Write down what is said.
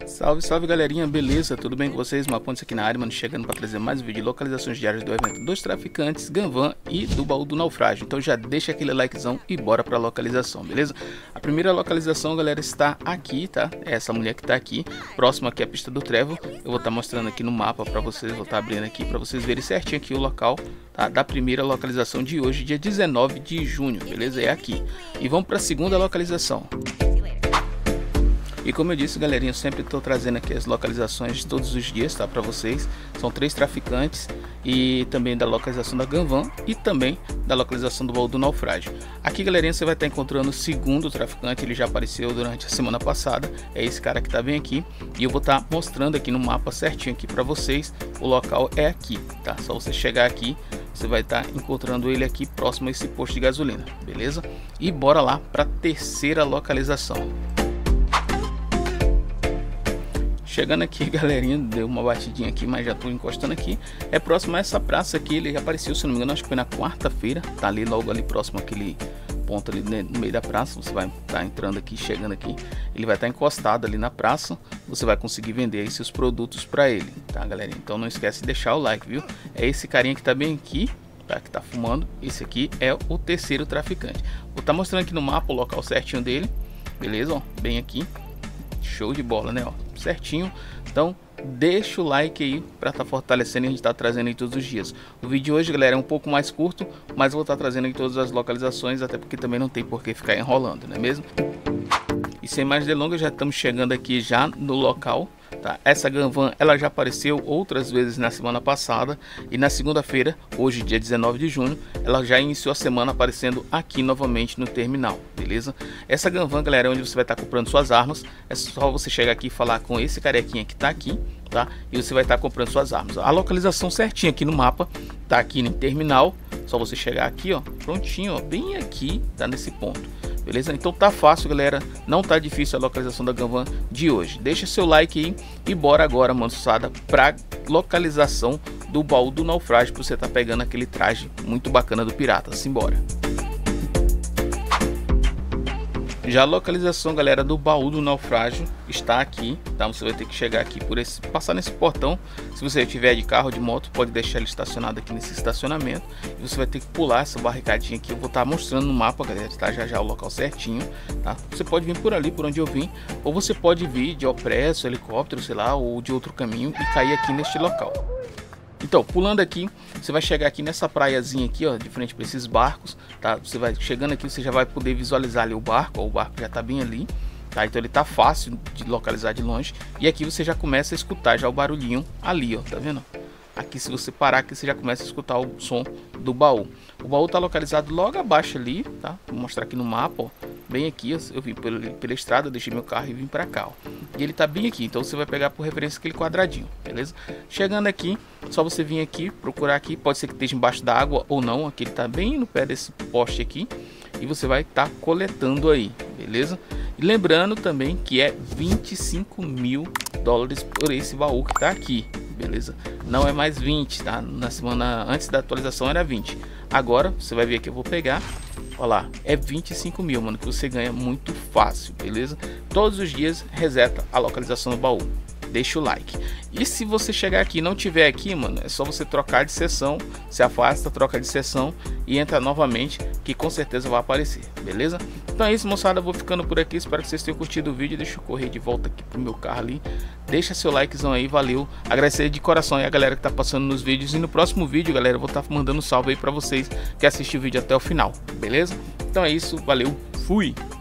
Salve, salve galerinha, beleza? Tudo bem com vocês? Mapontes aqui na área, mano, chegando para trazer mais vídeo de localizações diárias do evento dos traficantes, Ganvan e do baú do naufrágio. Então já deixa aquele likezão e bora pra localização, beleza? A primeira localização, galera, está aqui, tá? É essa mulher que tá aqui, próximo aqui à pista do Trevor. Eu vou estar mostrando aqui no mapa para vocês, vou estar abrindo aqui para vocês verem certinho aqui o local, tá? Da primeira localização de hoje, dia 19 de junho, beleza? É aqui. E vamos para a segunda localização. E como eu disse, galerinha, eu sempre estou trazendo aqui as localizações todos os dias, tá, para vocês. São 3 traficantes e também da localização da Ganvan e também da localização do baú do naufrágio. Aqui, galerinha, você vai estar encontrando o segundo traficante, ele já apareceu durante a semana passada. É esse cara que tá bem aqui e eu vou estar mostrando aqui no mapa certinho aqui para vocês. O local é aqui, tá? Só você chegar aqui, você vai estar encontrando ele aqui próximo a esse posto de gasolina, beleza? E bora lá para a terceira localização. Chegando aqui, galerinha, deu uma batidinha aqui, mas já tô encostando aqui. É próximo a essa praça aqui, ele apareceu, se não me engano, acho que foi na quarta-feira. Tá ali, logo ali próximo àquele ponto ali no meio da praça. Você vai estar entrando aqui, chegando aqui. Ele vai estar encostado ali na praça. Você vai conseguir vender aí seus produtos para ele, tá, galerinha? Então não esquece de deixar o like, viu? É esse carinha que tá bem aqui, tá, que tá fumando. Esse aqui é o terceiro traficante. Vou estar mostrando aqui no mapa o local certinho dele, beleza? Ó, bem aqui. Show de bola, né? Ó, certinho. Então deixa o like aí para estar fortalecendo e a gente tá trazendo aí todos os dias. O vídeo de hoje, galera, é um pouco mais curto, mas eu vou estar trazendo aí todas as localizações, até porque também não tem por que ficar enrolando, não é mesmo? E sem mais delongas, já estamos chegando aqui já no local, tá? Essa Ganvan, ela já apareceu outras vezes na semana passada e na segunda-feira, hoje dia 19 de junho, ela já iniciou a semana aparecendo aqui novamente no terminal, beleza? Essa Ganvan, galera, é onde você vai estar comprando suas armas. É só você chegar aqui e falar com esse carequinha que tá aqui, tá? E você vai estar comprando suas armas. A localização certinha aqui no mapa tá aqui no terminal. Só você chegar aqui, ó, prontinho, ó, bem aqui, tá nesse ponto. Beleza? Então tá fácil, galera, não tá difícil a localização da Ganvan de hoje. Deixa seu like aí e bora agora, moçada, pra localização do baú do naufrágio, pra você tá pegando aquele traje muito bacana do pirata. Simbora. Já a localização, galera, do baú do naufrágio está aqui, tá? Você vai ter que chegar aqui por esse, passar nesse portão. Se você tiver de carro ou de moto, pode deixar ele estacionado aqui nesse estacionamento. E você vai ter que pular essa barricadinha aqui. Eu vou estar mostrando no mapa, galera, tá? Já o local certinho, tá? Você pode vir por ali, por onde eu vim, ou você pode vir de opresso, helicóptero, sei lá, ou de outro caminho e cair aqui neste local. Então, pulando aqui, você vai chegar aqui nessa praiazinha aqui, ó, de frente para esses barcos, tá? Você vai chegando aqui, você já vai poder visualizar ali o barco, ó, o barco já tá bem ali, tá? Então ele tá fácil de localizar de longe. E aqui você já começa a escutar já o barulhinho ali, ó, tá vendo? Aqui, se você parar aqui, você já começa a escutar o som do baú. O baú tá localizado logo abaixo ali, tá? Vou mostrar aqui no mapa, ó. Bem aqui, eu vim pela estrada, deixei meu carro e vim pra cá, ó. E ele tá bem aqui, então você vai pegar por referência aquele quadradinho, beleza? Chegando aqui, só você vir aqui, procurar aqui, pode ser que esteja embaixo da água ou não. Aqui ele tá bem no pé desse poste aqui. E você vai estar coletando aí, beleza? E lembrando também que é 25 mil dólares por esse baú que tá aqui, beleza? Não é mais 20, tá? Na semana antes da atualização era 20. Agora você vai ver que eu vou pegar, olha lá, é 25 mil, mano, que você ganha muito fácil, beleza? Todos os dias reseta a localização do baú. Deixa o like. E se você chegar aqui e não tiver aqui, mano, é só você trocar de sessão, se afasta, troca de sessão e entra novamente, que com certeza vai aparecer, beleza? Então é isso, moçada, eu vou ficando por aqui, espero que vocês tenham curtido o vídeo. Deixa eu correr de volta aqui pro meu carro ali. Deixa seu likezão aí, valeu. Agradecer de coração aí a galera que tá passando nos vídeos. E no próximo vídeo, galera, eu vou estar mandando um salve aí pra vocês que assistem o vídeo até o final, beleza? Então é isso, valeu, fui!